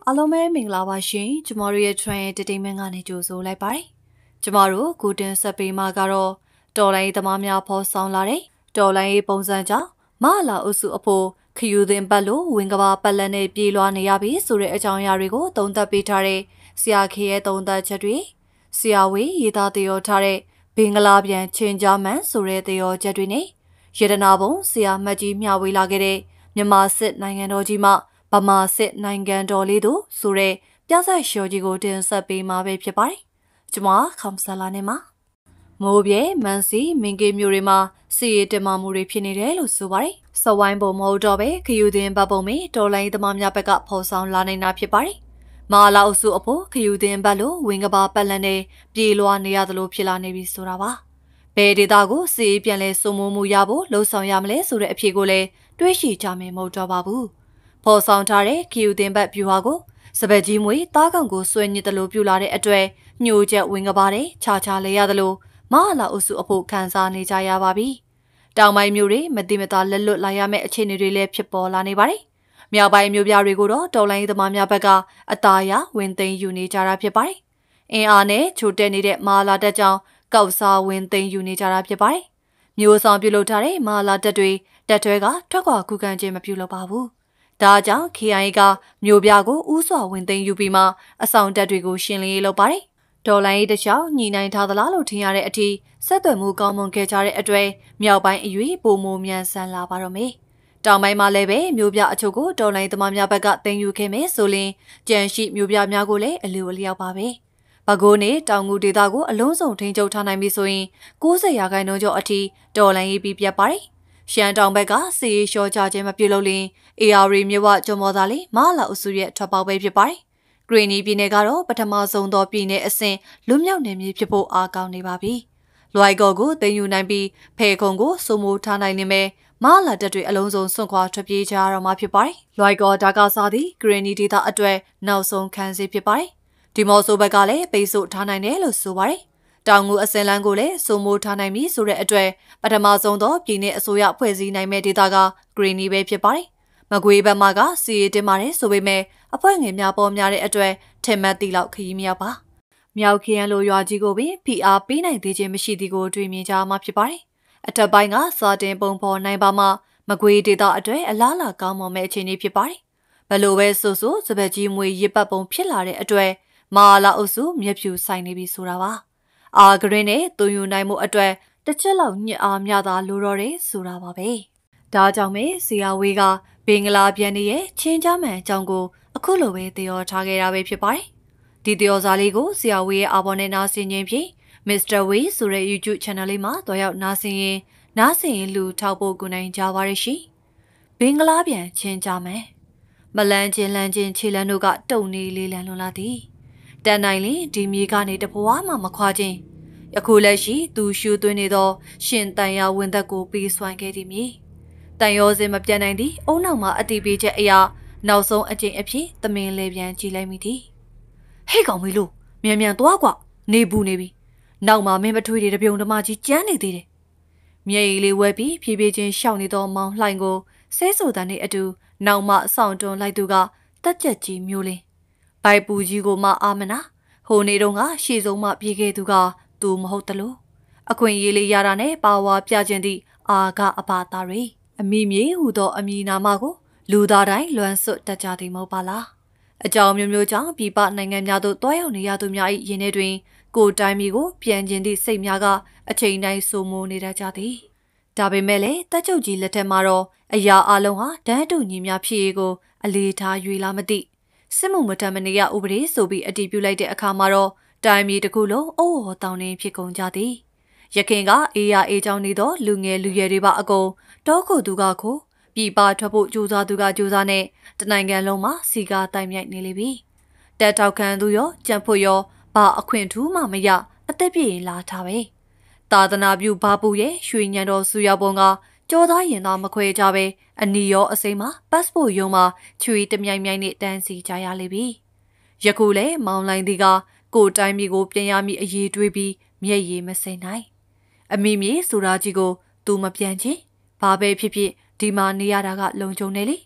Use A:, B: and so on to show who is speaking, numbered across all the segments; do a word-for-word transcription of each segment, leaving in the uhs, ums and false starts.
A: အားလုံးပဲမင်္ဂလာပါရှင်ကျမတို့ရဲ့ Trian တတိမင်းကနေကြိုဆိုလိုက်ပါတယ်ကျမတို့ကိုတင်ဆက်ပေးမှာကတော့တော်လိုင်းသမားများဖော်ဆောင်လာတဲ့တော်လိုင်းပုံစံကြောင့်မလာအုပ်စုအဖို့ခယူသင်ပတ်လို့ဝင်ကဘာပတ်လက်နဲ့ပြေးလွှားနေရပြီဆိုတဲ့အကြောင်းအရာတွေကိုသုံးသပ်ပေးထားတဲ့ဆရာခေရဲ့သုံးသပ်ချက်တွေဆရာဝေရေးသားတည်ထားတဲ့ဘင်္ဂလားပြန်ချင်းကြားမှန်ဆိုတဲ့တည်ချက်တွေနဲ့ရတနာပုံဆရာမတ်ကြီးမျှဝေလာခဲ့တဲ့မြန်မာစစ်နိုင်ငံတော်ကြီးမှဗမာစစ်နိုင်ငံတော်လေးတို့ဆိုတဲ့ပြဿနာရှော်ကြီးကိုတင်ဆက်ပေးမှာပဲဖြစ်ပါတယ်။ကျွန်မခမ်ဆလာနေမှာမိုးပြေမန်စီမင်ကေမျိုးတွေမှာစီရီတင်မာမှုတွေဖြစ်နေတယ်လို့ဆိုပါတယ်။စဝိုင်းပုံမဟုတ်တော့ပဲခယူတင်ပတ်ပုံမီတော်လိုင်းသမားများဘက်ကဖော်ဆောင်လာနေတာဖြစ်ပါတယ်။မာလာအုပ်စုအဖို့ခယူတင်ပတ်လို့ဝင်ကဘာပတ်လန်းနဲ့ပြေလွှားနေရသလိုဖြစ်လာနေပြီဆိုတာပါ။ဘယ်ဒေတာကိုစီရီပြန်လဲစုံမိုးမှုရဖို့လှုံ့ဆော်ရမလဲဆိုတဲ့အဖြေကိုလည်းတွေးရှိကြမယ်မဟုတ်တော့ပါဘူး။ဖော်ဆောင်ထားတဲ့ခယူတင်ပတ်ပြူဟာကိုစပက်ကြီးမွေတားကောင်ကိုဆွဲညစ်တယ်လို့ပြလာတဲ့အတွက်ညှို့ချက်ဝင်ကပါတဲ့ခြားခြားလဲရတယ်လို့မဟာလာအုပ်စုအဖို့ခံစားနေကြရပါပြီ။တောင်ပိုင်းမျိုးတွေမတိမတာလက်လွတ်လာရမယ့်အခြေအနေတွေလည်းဖြစ်ပေါ်လာနေပါတယ်။မြောက်ပိုင်းမျိုးပြတွေကိုတော့တော်လိုင်းသမားများဘက်ကအတားရဝင်သိမ်းယူနေကြတာဖြစ်ပါတယ်။အင်အားနဲ့ချိုတက်နေတဲ့မဟာလာတက်ကြောင်ကောက်စားဝင်သိမ်းယူနေကြတာဖြစ်ပါတယ်။မျိုးဆောင်ပြုလုပ်ထားတဲ့မဟာလာတက်တွေတက်ထွဲကထွက်ခွာခုခံခြင်းမပြုလုပ်ပါဘူး။ဒါကြောင့် K I A ကမျိုးပြကိုဥစွာဝင်သိမ်းယူပြီးမှအဆောင်တက်တွေကိုရှင်းလင်းရေးလုပ်ပါတယ်။ဒေါ်လာရေးတစ်ချောင်းညီနိုင်ထားသလားလို့ထင်ရတဲ့အထိဆက်သွယ်မှုကောင်းမွန်ခဲ့ကြတဲ့အတွက်မြောက်ပိုင်းအရွေးပုံမမြန်ဆန်လာပါတော့မယ်။တောင်ပိုင်းမှာလည်းပဲမျိုးပြအချို့ကိုဒေါ်လာသမားများဘက်ကသိမ်းယူခဲ့မယ်ဆိုရင်ကြံရှိမျိုးပြများကိုလည်းအလျော်အလျောက်ပါပဲ။ပဲခူးနဲ့တောင်ငူဒေသကိုအလုံးစုံထိန်းချုပ်ထားနိုင်ပြီဆိုရင်၉၀ရာခိုင်နှုန်းကျော်အထိဒေါ်လာရေးပြီးပြတ်ပါတယ်။ရှမ်းတောင်ဘက်ကစီရီလျှော့ချခြင်းမပြုလုပ်ရင် A R မြဝကျော်မော်သားလေးမလာအုပ်စုရဲ့ထွက်ပေါက်ပဲဖြစ်ပါတယ်။ဂရီနီပြည်နယ်ကတော့ပထမဆုံးသောပြည်နယ်အဆင့်လွတ်မြောက်နယ်မြေဖြစ်ဖို့အားကောင်းနေပါပြီ။လွိုင်ကော်ကိုတင်ယူနိုင်ပြီးဖေခုံကိုစိုးမိုးထားနိုင်နေမယ်မလာတက်တွေအလုံးစုံစွန့်ခွာထွက်ပြေးကြရတော့မှာဖြစ်ပါတယ်။လွိုင်ကော်ဒါကာစာသည်ဂရီနီဒေသအတွက်နောက်ဆုံးခန်းစီဖြစ်ပါတယ်။ဒီမော်ဆိုဘက်ကလည်းပိတ်ဆို့ထားနိုင်တယ်လို့ဆိုပါတယ်။တောင်ငူအစင်လန်းကိုလည်းစိုးမိုးထားနိုင်ပြီဆိုတဲ့အတွက်ပထမဆုံးသောပြည်내အစိုးရဖွဲ့စည်းနိုင်မဲ့ဒေသကဂရီနီပဲဖြစ်ပါတယ်။မကွေးဘက်မှာကစီရီတင်ပါတယ်ဆိုပေမဲ့အဖွဲ့ငယ်များပေါ်များတဲ့အတွက်ထင်မှတ်သည့်လောက်ခရီးမရောက်ပါ။မြောက်ခရန်လိုရွာကြီးကိုပင်ဖိအားပေးနိုင်သေးခြင်းမရှိသည်ကိုတွေ့မြင်ကြမှာဖြစ်ပါတယ်။အထက်ပိုင်းကစာတင်ပုံဖော်နိုင်ပါမှမကွေးဒေသအတွက်အလားလာကောင်းမွန်မဲ့အခြေအနေဖြစ်ပါတယ်။ဘလို့ပဲဆိုဆိုစပက်ကြီးမွေရစ်ပတ်ပုံဖြစ်လာတဲ့အတွက်မာလာအုပ်စုမြက်ဖြူဆိုင်နေပြီဆိုတာပါ။အာဂရင်းနဲ့တူယူနိုင်မှုအတွက်တစ်ချက်လောက်ညစ်အားများသာလိုတော့တယ်ဆိုတာပါပဲ။ဒါကြောင့်ပဲဆရာဝေးကဘင်္ဂလားပြန်ရဲ့ချင်းချမှန်အကြောင်းကိုအခုလိုပဲသရောထားခဲ့တာပဲဖြစ်ပါတယ်။ဒီသရောစာလေးကိုဆရာဝေးရဲ့အာဘော်နဲ့နားဆင်ခြင်းဖြင့် Mister Wei ဆိုတဲ့ YouTube channel လေးမှာတော့ရောက်နားဆင်ရင်နားဆင်ရင်လူထောက်ဖို့ကူနိုင်ကြပါရရှိ။ဘင်္ဂလားပြန်ချင်းချမှန်မလန်းချင်းလန်းချင်းခြေလန်းတို့ကတုံနေလေးလန်းလွန်လာသည်။တန်နိုင်လင်ဒီမြေကနေတပွားမှမခွာခြင်းယခုလက်ရှိသူရှူသွင်းနေသောရှင်တန်ရဝင်သက်ကိုပြီးဆွမ်းခဲ့သည်မြေတန်ရောစင်မပြတ်နိုင်သည့်အုံနောက်မှာအတိပေးချက်အရာနောက်ဆုံးအကျင့်အဖြစ်သမင်လေပြန်ကြည့်လိုက်မိသည်ဟဲ့ကောင်မေလို့မြန်မြန်သွားကွာနေဘူးနေပြီနောက်မှာမင်းမထွေးတွေတပြုံတမကြီးကျန်းနေသေးတယ်မြေရီလေးဝဲပြီးဖြည်းဖြည်းချင်းရှောင်နေသောမောင်လှိုင်ကိုဆဲဆိုတဲ့နဲ့အတူနောက်မှဆောင်တွန်းလိုက်သူကတက်ကြက်ကြီးမျိုးလင်းဘိုက်ပူကြီးကိုမှအာမနာဟိုနေတော့ကရှေ့ဆုံးမှပြေးခဲ့သူကသူမဟုတ်တလို့အခွင့်ရေးလေးရတာနဲ့ပါဝါပြခြင်းသည့်အာကအပါသားတွေအမိမြေဟူသောအမိနာမကိုလူသားတိုင်းလွမ်းဆွတ်တတ်ကြသည်မဟုတ်ပါလားအကြောင်းမျိုးမျိုးကြောင့်ပြည်ပနိုင်ငံများသို့တွားရောက်နေရသူများ၏ယင်းထဲတွင်ကိုယ်တိုင်းမျိုးကိုပြန်ကျင်သည့်စိတ်များကအချိန်တိုင်းစိုးမိုးနေတတ်ကြသည်ဒါပေမဲ့လည်းတက်ချုပ်ကြီးလက်ထက်မှာတော့အရာအလုံးဟာတန်းတူညီများဖြစ်ရေးကိုအလေးထား၍လာမသိစစ်မှုမတမ်းမနေရဥပဒေဆိုပြီးအတည်ပြုလိုက်တဲ့အခါမှာတော့တိုင်းပြည်တစ်ခုလုံးအိုးဟောတောင်းနေဖြစ်ကုန်ကြသည်ရခင်ကအေးရအေးချောင်းနေသောလူငယ်လူရွယ်တွေပါအကုန်တောခုသူကခိုပြည်ပထွက်ဖို့ကြိုးစားသူကကြိုးစားနဲ့တနိုင်ငံလုံးမှာစီကားတိုင်မြိုက်နေလေပြီတက်တောက်ခံသူရောကြံဖို့ရောဘာအခွင့်ထူးမှမရအသက်ပြည့်လာထားပဲသာသနာပြုဘာပူရဲ့ရွှေညံတော်စုရောက်ပုံကကြောသားရင်သားမခွဲကြပဲအနီရောအစိမ်းမှာ passport ရုံးမှာချွေတမြိုင်မြိုင်နဲ့တန်းစီကြရလေပြီယခုလဲမောင်လိုင်းဒီကကိုတိုင်းမျိုးကိုပြန်ရမိအရေးတွေးပြီးမျက်ရည်မစင်နိုင်အမိမြေဆိုတာကြီးကိုသူမပြန်ချင်းဘာပဲဖြစ်ဖြစ်ဒီမှာနေရတာကလုံခြုံနေလေ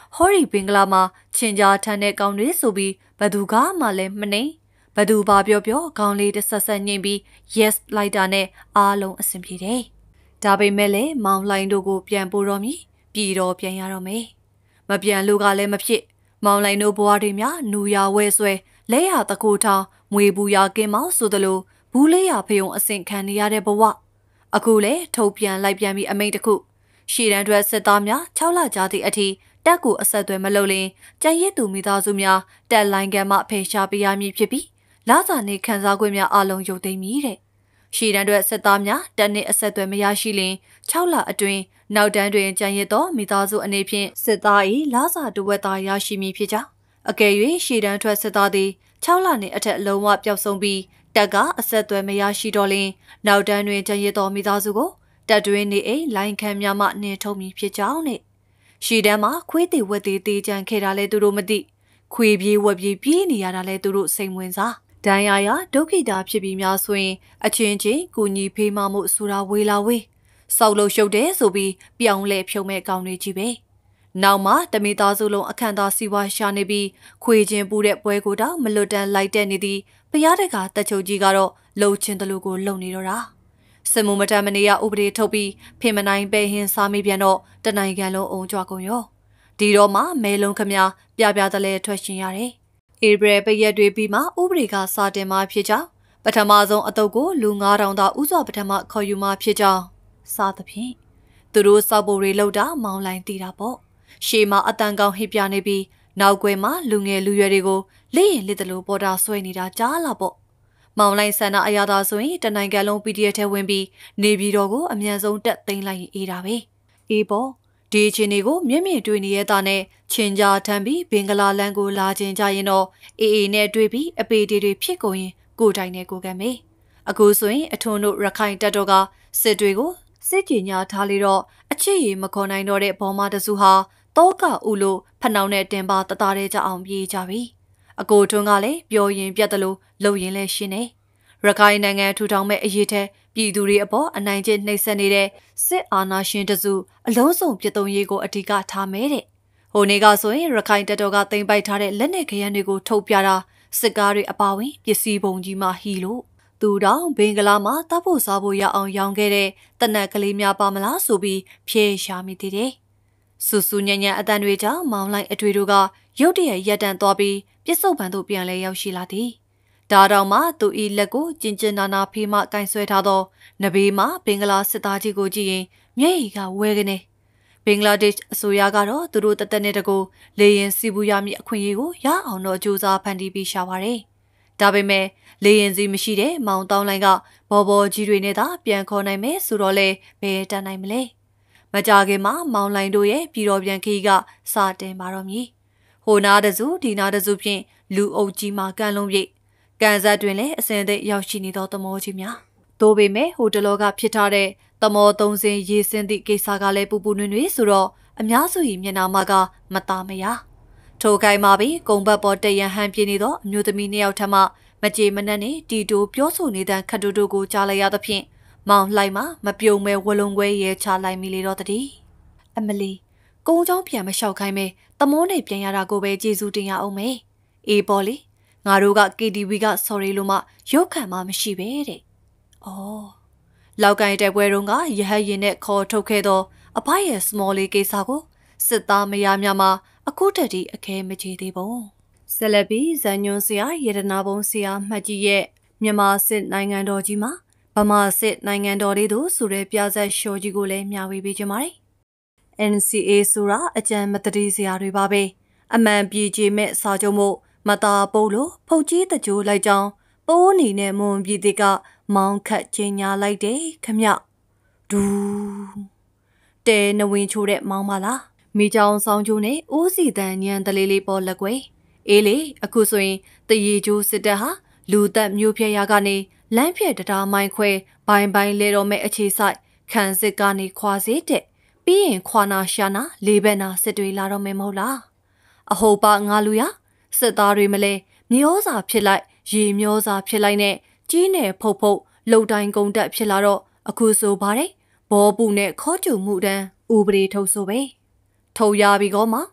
A: ဟော်ရီဘင်္ဂလားမှာချင်ကြားထမ်းတဲ့ကောင်တွေဆိုပြီးဘသူကမှလည်းမနေဘသူဘာပြောပြောခေါင်းလေးတစ်ဆက်ဆက်ညှိပြီး yes လိုက်တာနဲ့အားလုံးအဆင်ပြေတယ်ဒါပေမဲ့လည်းမောင်လှိုင်းတို့ကိုပြန်ပို့တော့မည်ပြည်တော်ပြန်ရတော့မယ်မပြန်လို့ကလည်းမဖြစ်မောင်လှိုင်းတို့ဘွားတွေများနူရဝဲဆွဲလဲရတကူထောင်းမွေဘူးရကင်းမောင်ဆိုသလိုဘူးလေးရဖယုံအဆင့်ခံနေရတဲ့ဘဝအခုလေထုတ်ပြန်လိုက်ပြန်ပြီးအမိန့်တစ်ခုရှီရန်အတွက်စစ်သားများ၆လကြာသည့်အထိတက်ကိုအဆက်အသွယ်မလုပ်ရင်ကြံရစ်သူမိသားစုများတက်လိုင်းကမှဖေရှားပေးရမည်ဖြစ်ပြီးလာစာနေခန်းစားခွင့်များအလုံးရုပ်သိမ်းမည်တဲ့ရှီရန်အတွက်စစ်သားများတက်နှစ်အဆက်အသွယ်မရရှိရင်၆လအတွင်းနောက်တန်းတွင်ကြံရစ်သောမိသားစုအနေဖြင့်စစ်သား၏လာစာတဝက်သားရရှိမည်ဖြစ်ကြောင်းအကယ်၍ရှီရန်ထွက်စစ်သားသည်၆လနှင့်အထက်လုံးဝပျောက်ဆုံးပြီးတက်ကအဆက်အသွယ်မရရှိတော့လင်နောက်တန်းတွင်ကြံရစ်သောမိသားစုကိုတက်တွင်နေအိမ်လိုင်းခံများမှနှင်ထုတ်မည်ဖြစ်ကြောင်းနဲ့ရှီတန်းမှာခွေးသေးဝက်သေးသေးကြံခဲ့တာလဲသူတို့မသိခွေပြေးဝက်ပြေးပြေးနေရတာလဲသူတို့စိတ်ဝင်စားဒဏ်ရာရဒုက္ခိတာဖြစ်ပြီးများဆိုရင်အချင်းချင်းကူညီဖေးမမှုဆိုတာဝေးလာဝေးစောက်လို့ရှုပ်တယ်ဆိုပြီးပြောင်းလဲဖြုံမဲ့ကောင်းတွေကြီးပဲနောက်မှတမိသားစုလုံးအခန့်သားစီဝါရှာနေပြီးခွေချင်းပူတဲ့ပွဲကိုတော့မလွတ်တမ်းလိုက်တဲ့နေသည်ဘုရားတကာတက်ချုပ်ကြီးကတော့လှုပ်ချင်းတလူကိုလုံနေတော့တာစမုံမတမနေရဥပဒေထုတ်ပြီးဖင်မနိုင်ပဲဟင်းစားမိပြန်တော့တနိုင်ငံလုံးအုံကြွကုန်ရောဒီတော့မှမဲလုံးခမပြပြတလဲထွက်ရှင်ရတယ်ဧပြီပရက်တွေပြီးမှဥပဒေကစာတင်မှဖြစ်ကြောင်းပထမဆုံးအတုပ်ကိုလူငါးထောင်သာဥစွာပထမခေါ်ယူမှဖြစ်ကြောင်းစသဖြင့်သူတို့စောက်ပိုတွေလောက်တာမောင်းလိုက်တည်တာပေါ့ရှေ့မှာအတန်ကောင်းဟစ်ပြနေပြီးနောက်ကွယ်မှာလူငယ်လူရွယ်တွေကိုလက်ရင်လက်တလို့ပေါ်တာဆွဲနေတာကြားလာပေါ့မောင်လိုက်ဆန္ဒအရာသာဆိုရင်တနိုင်ငံလုံး ပီ ဒီ အက်ဖ် ထဲဝင်ပြီးနေပြည်တော်ကိုအမြန်ဆုံးတက်သိမ်းလိုက်ရင်အေးတာပဲအေးပေါ့ဒီအချိန်တွေကိုမျက်မြင်တွေ့နေရတာနဲ့ချင်းကြားထမ်းပြီးဘင်္ဂလားလန်ကိုလာခြင်းကြရင်တော့အေးအေးနဲ့တွေ့ပြီးအပေတီတွေဖြစ်ကုန်ရင်ကိုတိုင်နဲ့ကိုကံမေးအခုဆိုရင်အထွန်းတို့ရခိုင်တပ်တော်ကစစ်တွေကိုစစ်ကြီးညာထားလေတော့အချစ်ရည်မခေါ်နိုင်တော့တဲ့ဘောမတစုဟာတောကဥလို့ဖနှောင်းနဲ့တင်ပါတသားတဲ့ကြအောင်ပြေးကြပြီအကိုထွန်းကလည်းပြောရင်ပြတ်တယ်လို့လှုပ်ရင်လည်းရှင်းနေရခိုင်နိုင်ငံထူထောင်မဲ့အရေးထဲပြည်သူတွေအပေါ်အနိုင်ကျင့်နှိပ်စက်နေတဲ့စစ်အာဏာရှင်တစုအလုံးစုံပြတ်သုံးရေးကိုအဓိကထားမဲတဲ့ဟိုနေ့ကဆိုရင်ရခိုင်တပ်တော်ကတင်ပိုက်ထားတဲ့လက်နက်ခဲယမ်းတွေကိုထုတ်ပြတာစစ်ကားတွေအပါဝင်ပစ္စည်းပုံကြီးမှဟီလို့သူတောင်ဘင်္ဂလားမှာတပ်ဖို့စားဖို့ရအောင်ရောင်းခဲ့တဲ့တနက်ကလေးများပါမလားဆိုပြီးဖြေရှာမိသေးတယ်ဆူဆူညံ့ညံ့အတန်တွေကြောင့်မောင်လိုက်အတွေ့တို့ကရုတ်တရက်ရက်တန်သွားပြီးပြစ်စုံပန်တို့ပြန်လဲရောက်ရှိလာသည်ဒါတောင်မှသူဤလက်ကိုကျင်ကျင်နာနာဖေးမှကင်ဆွဲထားသောနဘေးမှဘင်္ဂလားစစ်သားကြီးကိုကြည့်ရင်မျက်ရည်ကဝဲကနေဘင်္ဂလားဒေ့ရှ်အစိုးရကတော့သူတို့တသက်နဲ့တကူလေရင်စီဘူးရမည့်အခွင့်အရေးကိုရအောင်တော့ကြိုးစားဖန်တီးပြီးရှာပါတယ်ဒါပေမဲ့လေရင်စီမရှိတဲ့မောင်တောင်းလိုင်းကဘော်ဘော်ကြီးတွေနဲ့သာပြန်ခေါ်နိုင်မယ်ဆိုတော့လေဘယ်တတ်နိုင်မလဲမကြခင်မှာမောင်လိုင်းတို့ရဲ့ပြည်တော်ပြန်ခီးကစတင်ပါတော့မည်ဟိုနာတစုဒီနာတစုဖြင့်လူအုပ်ကြီးမှကန်လုံးပြည့်ကန်ဇက်တွင်လည်းအစင်သက်ရောက်ရှိနေသောသမောကြီးများသို့ပေမဲ့ဟိုတလောကဖြစ်ထားတဲ့သမောသုံးစင်းရေးစင်းသည့်ကိစ္စကလည်းပူပူနွေ့နွေ့ဆိုတော့အများစု၏မျက်နှာမှာကမသားမရထိုကိုင်းမှာပြီးကုံဘတ်ပေါ်တရန်ဟန်ပြနေသောအမျိုးသမီးနှစ်ယောက်ထက်မှမကြေမနက်နဲ့တီတိုပြောဆိုနေတဲ့ခတ်တိုတိုကိုကြားလိုက်ရသဖြင့်မောင်လှိုက်မှမပြုံမဲ့ဝလုံးခွဲရဲချလိုက်မိလေတော့တည်းအမလီကုန်းချောင်းပြန်မလျှောက်ခိုင်းမဲသမောနဲ့ပြန်ရတာကိုပဲကျေးဇူးတင်ရအောင်မေအေးပေါ်လေငါတို့က ကေ တီ ဗီ က sorry လို့မှရုပ်ခံမှမရှိပဲတဲ့။အော်လောက်ကိုင်းတဲ့ပွဲတုန်းကရဟရင်နဲ့ခေါ်ထုတ်ခဲ့သောအဖရဲ့ small လေးကိစ္စကိုစစ်သားမယားများမှာအခုတည်းအခဲမချေသေးပုံ။ဆက်လက်ပြီးဇန်ညွန်ဆရာရတနာဘုံဆရာမှတ်ကြီးရဲ့မြန်မာစစ်နိုင်ငံတော်ကြီးမှာဗမာစစ်နိုင်ငံတော်လေးတို့ဆိုတဲ့ပြဆက်ရှော်ကြီးကိုလည်းမျှဝေပေးကြပါမယ်။ အန် စီ အေ ဆိုတာအကြံမတတိစရာတွေပါပဲ။အမှန်ပြေကျေမဲ့စာချုပ်မို့မသားပုတ်လို့ဖုတ်ကြီးတကြိုးလိုက်ကြောင်းပိုးနေနဲ့မွန်ပြည်တိကမောင်းခတ်ချင်းညာလိုက်တယ်ခမဒူးတဲနဝင်းချိုးတဲ့မောင်းပါလားမိချောင်းဆောင်ချိုးနဲ့အိုးစီတန်ညံတလေးလေးပေါ်လက်ကွယ်အေးလေအခုဆိုရင်တရေကျိုးစစ်တပ်ဟာလူသက်မျိုးဖြဲရကနေလမ်းဖြဲတရားမိုင်းခွဲဘိုင်ဘိုင်လဲတော်မဲ့အခြေဆိုင်ခံစစ်ကနေခွာစေတဲ့ပြီးရင်ခွာနာရှာနာလေးဘက်နာစစ်တွေလာတော့မယ်မဟုတ်လားအဟုတ်ပါငါလူရစစ်သားတွေမလဲမျောစာဖြစ်လိုက်ရေမျောစာဖြစ်လိုက်နဲ့ကြီးနဲ့ဖုတ်ဖုတ်လှုပ်တိုင်းကုန်တက်ဖြစ်လာတော့အခုဆိုပါတယ်ဘောပူနဲ့ခေါ်ကြုံမှုတန်းဥပဒေထုတ်ဆိုပဲထုတ်ရပြီကောမ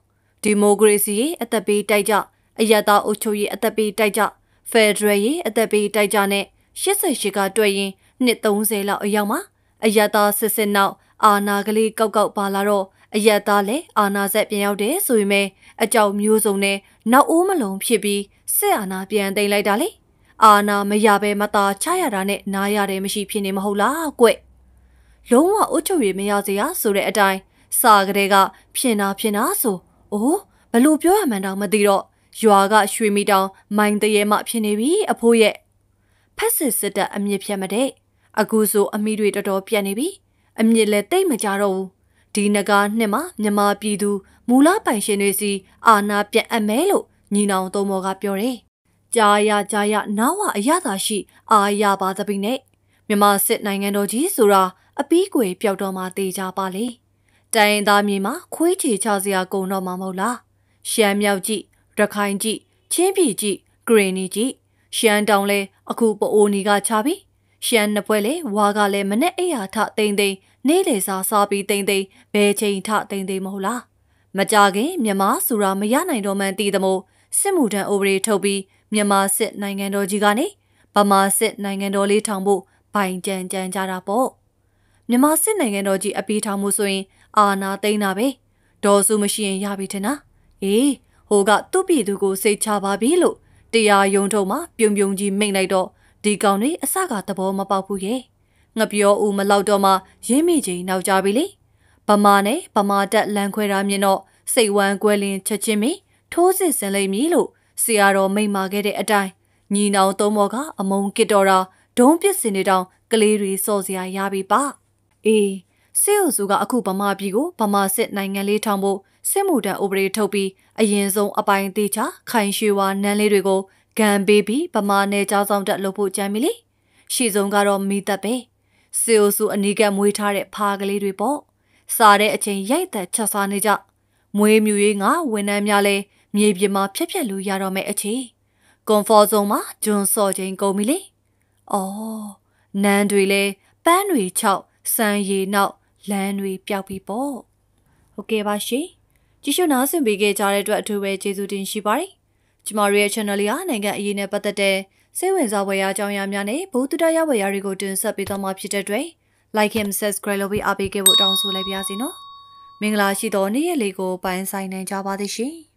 A: ဒီမိုကရေစီရဲ့အသက်ပေးတိုက်ကြအယက်သားအုပ်ချုပ်ရေးအသက်ပေးတိုက်ကြဖက်ဒရယ်ရဲ့အသက်ပေးတိုက်ကြနဲ့ရှစ်ဆယ်ရှစ်ကတွေ့ရင်နှစ်သုံးဆယ်လောက်အရောက်မှာအယက်သားစစ်စစ်နောက်အာနာကလေးကောက်ကောက်ပါလာတော့အယက်သားလည်းအာနာဆက်ပြန်ရောက်တယ်ဆိုပေမဲ့အကြောက်မျိုးစုံနဲ့နောက်အိုးမလုံးဖြစ်ပြီးစစ်အာဏာပြန်သိမ်းလိုက်တာလေအာဏာမရဘဲမသားချရတာနဲ့နားရတယ်မရှိဖြစ်နေမဟုတ်လားကွလုံးဝအုတ်ချုပ်ရမရစေရဆိုတဲ့အတိုင်းစာကလေးကဖြစ်နာဖြစ်နာဆိုအိုးဘလို့ပြောရမှန်းတော့မသိတော့ရွာကရွှေမီတောင်မိုင်းတရေမှဖြစ်နေပြီအဖိုးရဲ့ဖက်စစ်စစ်တပ်အမြင့်ဖြတ်မတဲ့အခုဆိုအမိတွေတော်တော်ပြတ်နေပြီအမြင့်လည်းတိတ်မကြတော့ဘူးဒီနဂါနှစ်မှာမြမပြည်သူမူလပိုင်ရှင်တွေစီအာဏာပြန်အပ်မဲလို့ညီနောင်သုံးမော်ကပြောတယ်ကြားရကြားရနားဝအရသာရှိအာရပါသပိနဲ့မြမစစ်နိုင်ငံတော်ကြီးဆိုတာအပီးကွယ်ပျောက်တော့မှတေးကြပါလေတိုင်းသားမြေမှာခွေးချေချစရာကုန်တော့မှာမဟုတ်လားရှမ်းမြောက်ကြည့်ရခိုင်ကြည့်ချင်းပြည်ကြည့်ဂရင်းနီကြည့်ရှမ်းတောင်လဲအခုပအိုနီကချပြီးရှမ်းနှစ်ပွဲလဲဝါကလဲမနဲ့အိယာထတိန်တိန်နေ့လေစာစားပြီးတိန်တိန်ဘဲချိန်ထတိန်တိန်မဟုတ်လားမကြခင်မြမဆိုတာမရနိုင်တော့မှန်းတည်သမို့စစ်မှုထမ်းဥပဒေထုတ်ပြီးမြန်မာစစ်နိုင်ငံတော်ကြီးကနေဗမာစစ်နိုင်ငံတော်လေးထောင်ဖို့ဘိုင်ကြံကြံကြတာပေါ့မြန်မာစစ်နိုင်ငံတော်ကြီးအပီးထောင်မှုဆိုရင်အာနာသိန်းတာပဲဒေါ်စုမရှိရင်ရပြီထင်တာအေးဟိုကသူ့ပြည်သူကိုစိတ်ချပါပြီလို့တရားရုံးထုံးမှာပြုံပြုံကြီးမိတ်လိုက်တော့ဒီကောင်တွေအစကသဘောမပေါက်ဘူးရဲ့ငပြောဦးမလောက်တော့မှရင်းမိချင်းနောက်ကြပြီလေဗမာနဲ့ဗမာတက်လန်ခွဲတာမြင်တော့စိတ်ဝမ်းကွဲလင်းချက်ချင်းမီထိုးစစ်ဆင်လိုက်မည်လို့ဆရာတော်မိန့်မာခဲ့တဲ့အတိုင်းညီနောင်သုံးမော်ကအမုံကစ်တော်တာဒုံးပစ်စင်နေတောင်ကလေးတွေစော့စရာရပြီပါအေးစစ်အုပ်စုကအခုဗမာပြည်ကိုဗမာစစ်နိုင်ငံလေးထောင်ဖို့စစ်မှုထမ်းဥပဒေထုတ်ပြီးအရင်ဆုံးအပိုင်းသေးချခိုင်ရွှေဝါနန်းလေးတွေကိုဂန်ပေးပြီးဗမာနယ်ကြားဆောင်တက်လုပ်ဖို့ကြံပြီလေရှေ့ဆုံးကတော့မိသက်ပဲစစ်အုပ်စုအနီးကမွေးထားတဲ့ဖားကလေးတွေပေါ့စားတဲ့အချိန်ရိုက်သက်ချက်စားနေကြမွေးမြူရေးငါဝန်ထမ်းများလဲမြေပြင်မှာဖြက်ဖြက်လို့ရတော့မယ့်အခြေကွန်ဖော်ဇုံမှာဂျွန်စော်ချင်းကုန်ပြီလေအော်နန်းတွေလဲပန်းတွေချောက်စံရည်နောက်လမ်းတွေပျောက်ပြီပေါ့ဟုတ်ကဲ့ပါရှင်ကြည့်ရှုနားဆင်ပေးခဲ့ကြတဲ့အတွက်အထူးပဲကျေးဇူးတင်ရှိပါတယ်ကျမတို့ရဲ့ channel လေးဟာနိုင်ငံအရေးနဲ့ပတ်သက်တဲ့စိတ်ဝင်စားဖွယ်ရာအကြောင်းအရာများနဲ့ဘုသူတရားဖွယ်ရာတွေကိုတင်ဆက်ပေးသွားမှာဖြစ်တဲ့အတွက် like and subscribe လုပ်ပြီးအားပေးခဲ့ဖို့တောင်းဆိုလိုက်ပါရစေနော်မင်္ဂလာရှိသောနေ့ရက်လေးကိုပိုင်ဆိုင်နိုင်ကြပါသည်ရှင်